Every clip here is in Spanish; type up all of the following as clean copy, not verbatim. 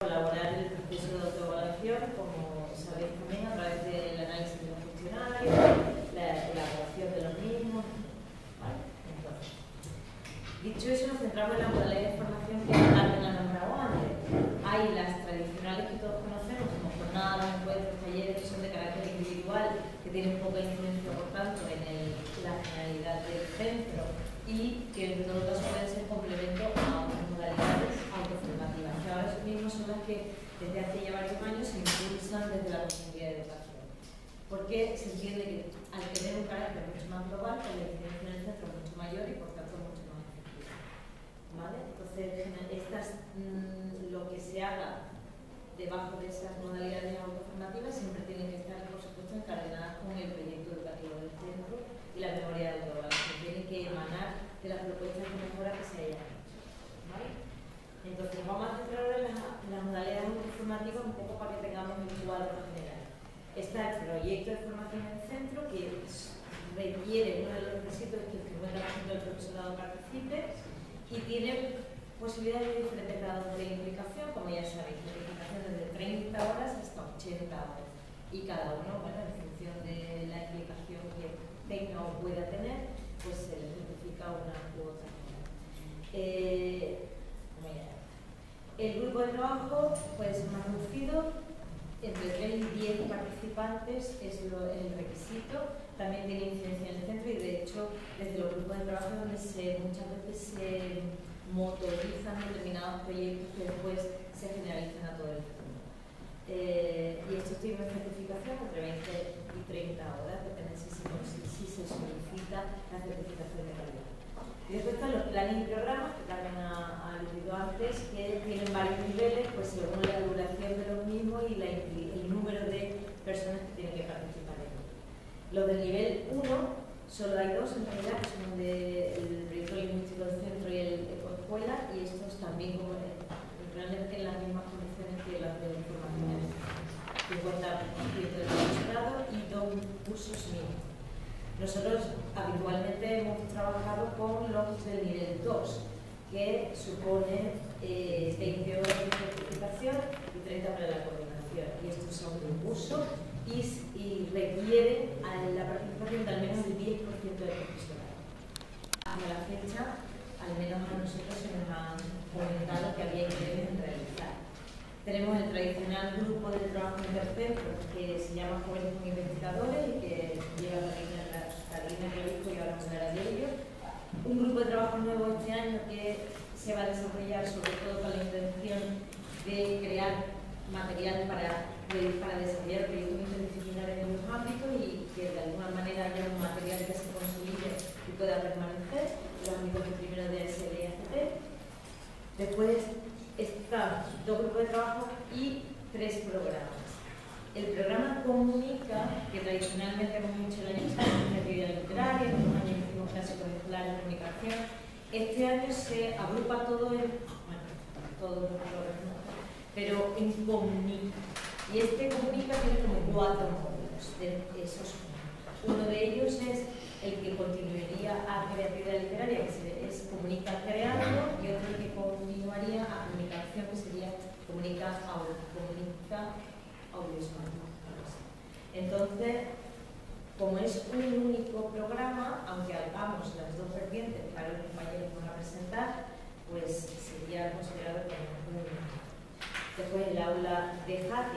Colaborar en el proceso de autoevaluación, como sabéis también, a través del análisis de los cuestionarios, la elaboración de los mismos. ¿Vale? Entonces, dicho eso, nos centramos en la modalidad de formación que Carmen ha nombrado antes. Hay las tradicionales que todos conocemos, como jornadas, encuentros, talleres, que son de carácter individual, que tienen poca incidencia, por tanto, en la generalidad del centro y que en todo caso pueden ser complemento a otras modalidades autoformativas, que ahora mismo son las que desde hace ya varios años se impulsan desde la Consejería de Educación. Porque se entiende que al tener un carácter mucho más global, pues la incidencia en el centro es mucho mayor y por tanto mucho más efectiva. ¿Vale? Entonces, lo que se haga debajo de esas modalidades autoformativas siempre tienen que estar, por supuesto, encadenadas con el proyecto educativo del centro y la memoria de autoevaluación. Tienen que emanar de las propuestas de mejora que se hayan hecho. ¿Vale? Entonces, vamos a centrar ahora en las modalidades autoformativas un poco para que tengamos el cuadro general. Está el proyecto de formación en el centro, que requiere, uno de los requisitos es que el 50% del profesorado participe y tiene posibilidades de diferentes grados de implicación, como ya sabéis, de implicación desde 30 horas hasta 80 horas. Y cada uno, bueno, en función de la implicación que tenga o pueda tener, pues se le certifica una u otra manera. El grupo de trabajo puede ser más reducido, entre 3 y 10 participantes es el requisito. También tiene incidencia en el centro y, de hecho, desde los grupos de trabajo donde muchas veces se motorizan determinados proyectos que después se generalizan a todo el centro. Y estos tienen certificación entre 20 y 30 horas, depende si se solicita la certificación de calidad. Y después están los planes y programas, que Carmen ha aludido antes, que tienen varios niveles, pues según la duración de los mismos y el número de personas que tienen que participar en ellos. Los del nivel 1, solo hay dos en realidad, que son el proyecto lingüístico del centro y el ecoescuela, y estos también realmente en las mismas condiciones que las de formación, 50% del profesorado y 2 cursos mínimos. Nosotros habitualmente hemos trabajado con los del nivel 2, que supone 20 horas de certificación y 30 para la coordinación. Y estos son de un curso y requieren la participación de al menos el 10% del profesorado. Hasta la fecha, al menos a nosotros se nos han comentado que había interés en realizar. Tenemos el tradicional grupo de trabajo intercentro que se llama Jóvenes como Investigadores y que lleva Carolina Clavijo y ahora hablará de ello. Un grupo de trabajo nuevo este año que se va a desarrollar sobre todo con la intención de crear material para desarrollar proyectos interdisciplinares en los ámbitos y que de alguna manera haya un material que se consolide y pueda permanecer en los ámbitos de primero de ASL y ACT. Después están 2 grupos de trabajo y 3 programas. El programa Comunica, que tradicionalmente hemos hecho el año pasado en actividad literaria, en un año hicimos clásicos escolares de comunicación, este año se agrupa todo en, todos los programas, pero en Comunica. Y este Comunica tiene como 4 módulos de esos. Uno de ellos es el que continuaría a creatividad literaria, que es Comunica Creando, y otro que continuaría a comunicación, que sería Comunica Audiovisual. Entonces, como es un único programa, aunque hagamos las 2 vertientes para los compañeros que van a presentar, pues sería considerado como un único. Después el aula de Jaque,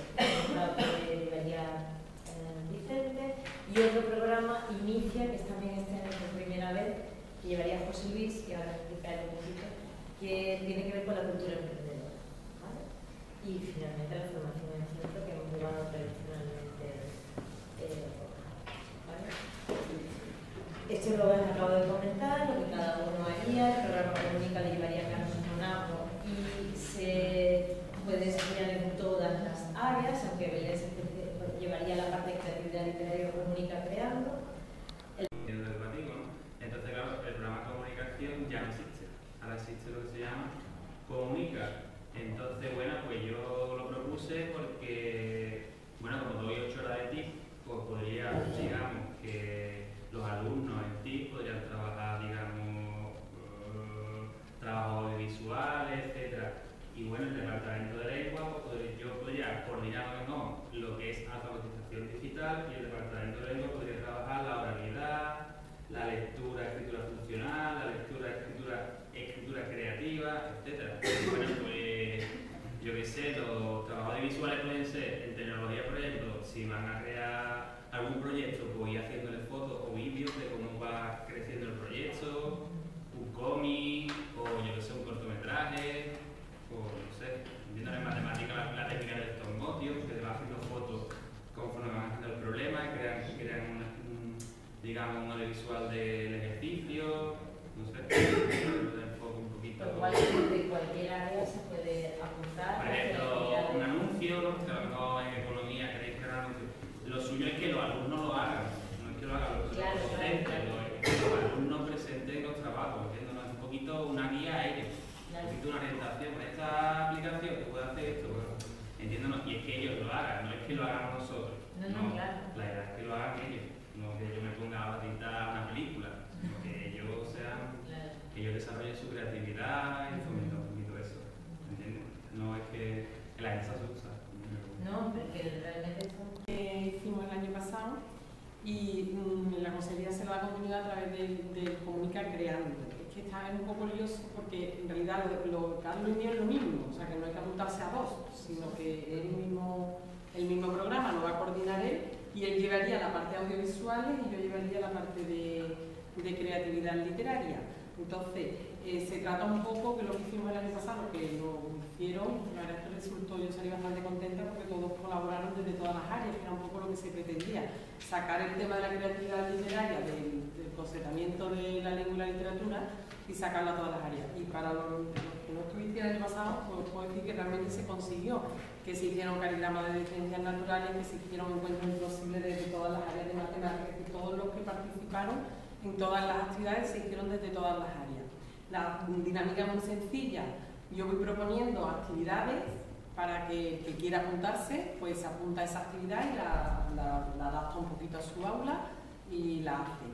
que llevaría Vicente, y otro programa Inicia, que es también este año por primera vez, que llevaría José Luis, que ahora explicaré un poquito, que tiene que ver con la cultura emprendedora. ¿Vale? Y finalmente la formación en el centro, que hemos llevado tradicionalmente. ¿Vale? Esto es lo que acabo de comentar, lo que cada uno haría. El programa Comunica le llevaría a Carlos Monaco y se puede desarrollar en todas las áreas, aunque Belén llevaría la parte de creatividad literaria o Comunica Creando. Educativo. Entonces, claro, el programa de comunicación ya no existe. Ahora existe lo que se llama Comunica. Entonces, bueno, pues yo lo propuse porque, bueno, como doy 8 horas de TIC, pues podría, digamos, que los alumnos en TIC podrían trabajar, digamos, trabajos audiovisuales, etcétera. Y bueno, el departamento de lengua, pues yo podría coordinar lo que es alfabetización digital, y el departamento de lengua podría trabajar la oralidad, la lectura, escritura funcional, la lectura, escritura creativa, etc. Bueno, pues yo qué sé, los trabajos visuales pueden ser en tecnología, por ejemplo, si van a crear algún proyecto, pues ir haciéndole fotos o vídeos de cómo va creciendo el proyecto, un cómic, o yo que sé, un cortometraje, o no sé, viendo en matemática la técnica del stop motion, que va haciendo fotos conforme van haciendo el problema y crean digamos, un audiovisual del ejercicio, no sé, lo enfoco un poquito. De cualquier área se puede apuntar. Por ejemplo, un anuncio, que a lo mejor en economía queréis crear un anuncio. Lo suyo es que los alumnos lo hagan, no es que lo hagan los docentes, que los alumnos presenten los trabajos, ¿entiendes? Es un poquito una guía a ellos, un poquito una orientación. Con esta aplicación que puede hacer esto, bueno, entiéndonos, y es que ellos lo hagan, no es que lo hagamos nosotros. No, claro. La idea es que lo hagan ellos, no que yo me ponga a tintar una película, sino que ellos sean, que ellos desarrollen su creatividad y fomenten un poquito eso, ¿entiendes? No es que la gente se asusta. No, porque realmente eso hicimos el año pasado y la consejería se lo da continuidad a través de Comunica Creando. Es que está un poco lioso porque en realidad Carlos y mío es lo mismo, o sea que no hay que apuntarse a dos, sino que es el mismo programa, lo va a coordinar él y él llevaría la parte audiovisual y yo llevaría la parte de creatividad literaria. Entonces, se trata un poco que lo que hicimos el año pasado, que lo hicieron, la verdad es que resultó, yo salí bastante contenta porque todos colaboraron desde todas las áreas, que era un poco lo que se pretendía, sacar el tema de la creatividad literaria del concentramiento de la lengua y la literatura y sacarlo a todas las áreas. Y para los que no estuviste el año pasado, pues puedo decir que realmente se consiguió, que se hicieron caligramas de ciencias naturales, que se hicieron encuentros imposibles desde todas las áreas de matemáticas, que todos los que participaron en todas las actividades se hicieron desde todas las áreas. La dinámica es muy sencilla. Yo voy proponiendo actividades para que el que quiera apuntarse, pues se apunta a esa actividad y la adapta un poquito a su aula y la hace.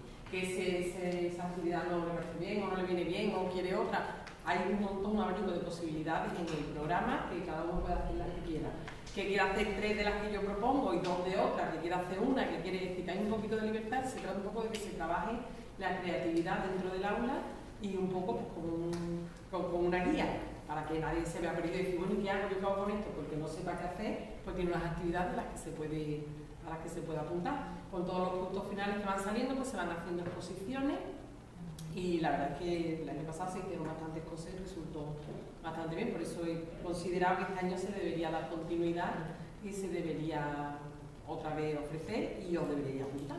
Que esa actividad no le parece bien o no le viene bien o quiere otra. Hay un abanico de posibilidades en el programa que cada uno puede hacer las que quiera. Que quiera hacer 3 de las que yo propongo y 2 de otras, que quiera hacer una, que quiere decir que hay un poquito de libertad, se trata un poco de que se trabaje la creatividad dentro del aula y un poco pues, como una guía, para que nadie se vea perdido y decir, bueno, ¿y qué hago? ¿Yo qué hago con esto? Porque no sepa qué hacer, pues tiene unas actividades a las que se puede apuntar. Con todos los puntos finales que van saliendo, pues se van haciendo exposiciones y la verdad es que el año pasado se hicieron bastantes cosas y resultó bastante bien, por eso he considerado que este año se debería dar continuidad y se debería otra vez ofrecer y os debería apuntar.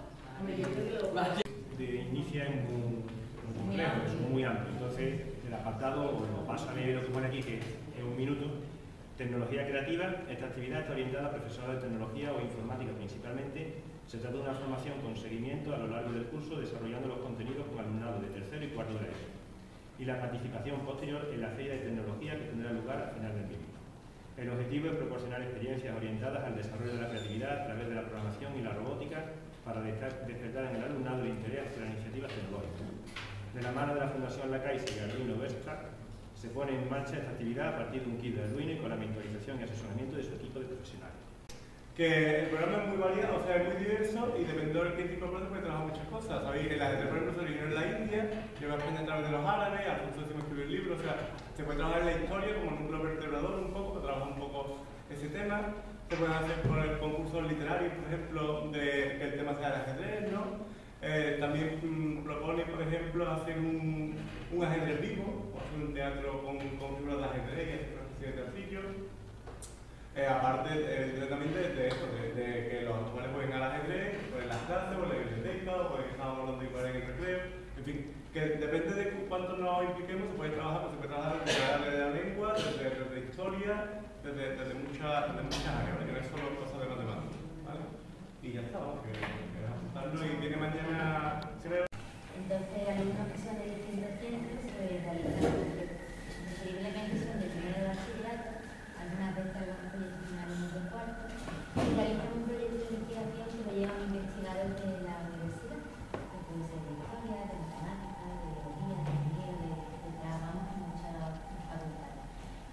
Inicia en un complejo, es muy amplio, entonces el apartado, bueno, paso a leer lo que pone aquí, que es 1 minuto. Tecnología creativa. Esta actividad está orientada a profesionales de tecnología o informática principalmente. Se trata de una formación con seguimiento a lo largo del curso, desarrollando los contenidos con alumnado de tercero y cuarto de la ESO, y la participación posterior en la feria de tecnología que tendrá lugar al final del mismo. El objetivo es proporcionar experiencias orientadas al desarrollo de la creatividad a través de la programación y la robótica para despertar en el alumnado el interés hacia las iniciativas tecnológicas. De la mano de la Fundación La Caixa y Arduino Vestra, se pone en marcha esta actividad a partir de un kit de Arduino y con la mentorización y asesoramiento de su equipo de profesionales. Que el programa es muy variado, o sea, es muy diverso y dependiendo del que tipo de proceso puede trabajar muchas cosas. Sabéis que la gente, por ejemplo, se originó en la India, yo me aprendí a través de los árabes, Alfonso decimos escribió el libro, o sea, se puede trabajar en la historia como en un núcleo vertebrador un poco, que trabaja un poco ese tema. Se pueden hacer por el concurso literario, por ejemplo, de que el tema sea el ajedrez, ¿no? También propone, por ejemplo, hacer un ajedrez vivo, o hacer un teatro con figuras de ajedrez y hacer una especie de teatrillo. Aparte directamente de eso, de que los actuales jueguen al ajedrez, pues en las clases, o en la biblioteca, o en estábamos hablando igual en el recreo, en fin, que depende de cuánto nos impliquemos, se puede trabajar desde la lengua, desde historia, desde muchas áreas, que no es solo cosas de matemáticas, ¿vale? Y ya está, vamos, que apuntarlo y viene mañana, creo. Entonces, alumnos que son de distintos centros se realizan preferiblemente son de primero de bachillerato, algunas veces algunos proyectos en alumnos de cuarto, y realizan un proyecto de investigación que lo llevan investigadores de la universidad, que puede ser de historia, de matemáticas, de biología, de ingeniería, vamos, en muchas facultades. Y entonces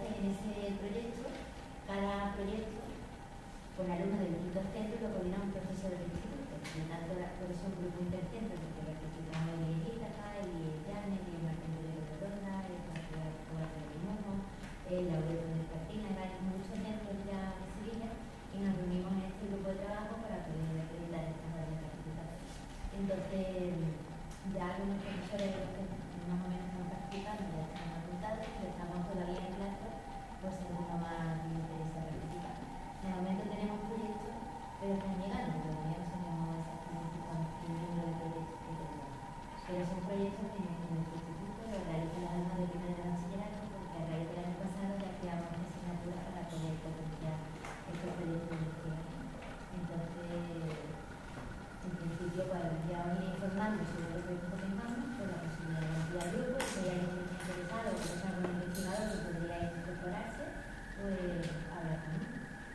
en ese proyecto, cada proyecto, con alumnos de distintos centros lo coordina un profesor del instituto. Por lo tanto, es un grupo intercentro que participamos en Ítaca, y Llanes, y Martín de Redonda, y la ciudad de Limono, Laureto de Cartina, hay muchos centros ya de Sevilla, y nos reunimos en este grupo de trabajo para poder acreditar estas áreas de participación. Entonces, ya algunos profesores de los que más o menos están participando ya están apuntados, pero estamos todavía en plazo, pues si alguno más le interesa participar. Normalmente tenemos proyectos, pero están llegando, todavía no sabemos exactamente el número de proyectos que tenemos. Pero son proyectos que en nuestro instituto lo realizan las alumnas de primero de bachillerato, porque a raíz del año pasado ya creamos una asignatura para poder potenciar estos proyectos de investigación. Entonces, en principio, bueno, ya os iré informando sobre los proyectos que tengamos, con la posibilidad de ampliar grupos, si hay alguien interesado o que no sea algún investigador que podría incorporarse, pues hablar conmigo.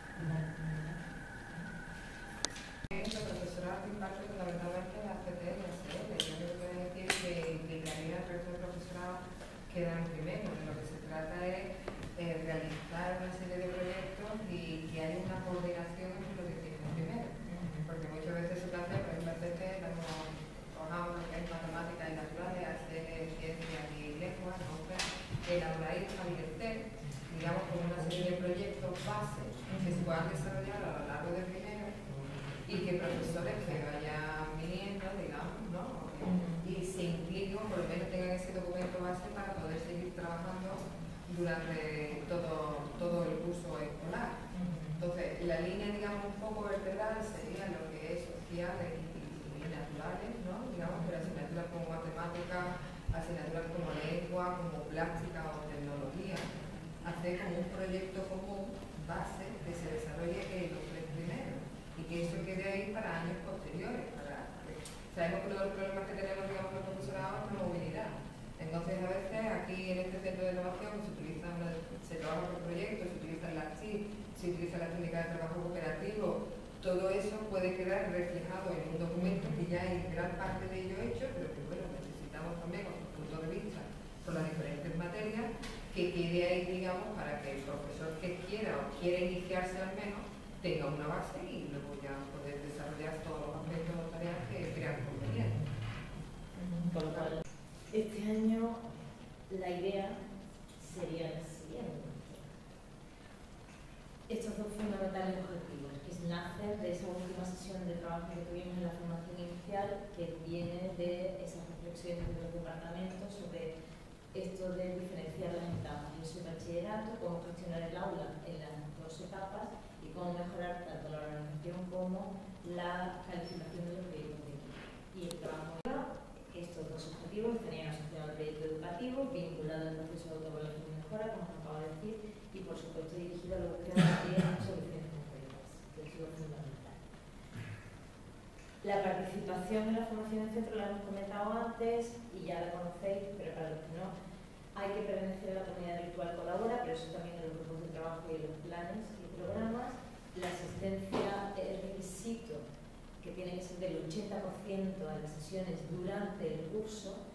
El profesorado imparte fundamentalmente en la CT y la CL. Yo creo que decir que implicaría el resto del profesorado quedar en primero. De lo que se trata es realizar una serie de proyectos y que haya una coordinación entre los distintos primeros. Porque muchas veces se plantea, por ejemplo, en CT, trabajamos lo que es matemáticas y naturales, hacer ciencias y lenguas, entonces elaborar y establecer, digamos, como una serie de proyectos base que se puedan desarrollar a lo largo del primero y que profesores que vayan viniendo, digamos, ¿no? Y se impliquen, o por lo menos tengan ese documento base para poder seguir trabajando durante todo el curso escolar. Entonces, la línea, digamos, un poco vertebral sería lo que es sociales y naturales, ¿no? Digamos, pero asignaturas como matemáticas, asignaturas como lengua, como plástica o tecnología. Hacer como un proyecto común base que se desarrolle en los tres primeros y que eso quede ahí para años posteriores. Sabemos que uno de los problemas que tenemos, digamos, los profesorados es la movilidad. Entonces, a veces aquí en este centro de innovación se trabaja por proyectos, se utilizan las TIC, se utiliza la técnica de trabajo cooperativo. Todo eso puede quedar reflejado en un documento que ya hay gran parte de ello hecho, pero que bueno, necesitamos también con su punto de vista por las diferentes materias, que quede ahí, digamos, para que el profesor que quiera o quiera iniciarse al menos tenga una base y luego ya poder desarrollar todos los aspectos o tareas que crean conveniente. Con lo cual, este año la idea sería la siguiente. Estos dos fundamentales objetivos, que nacen de esa última sesión de trabajo que tuvimos en la formación inicial, que viene de esas reflexiones de los departamentos sobre esto de diferenciar las etapas. Yo soy bachillerato, cómo gestionar el aula en las dos etapas y cómo mejorar tanto la organización como la calificación de los proyectos de equipo. Y el trabajo estos dos objetivos estarían asociados al proyecto educativo, vinculado al proceso de autoevaluación y mejora, como os acabo de decir, y por supuesto dirigido a la búsqueda de soluciones concretas, que es lo fundamental. La participación en la formación del centro la hemos comentado antes y ya la conocéis, pero para los que no, hay que pertenecer a la comunidad virtual colabora, pero eso también en los grupos de trabajo y en los planes y programas. La asistencia es requisito que tiene que ser del 80% a las sesiones durante el curso,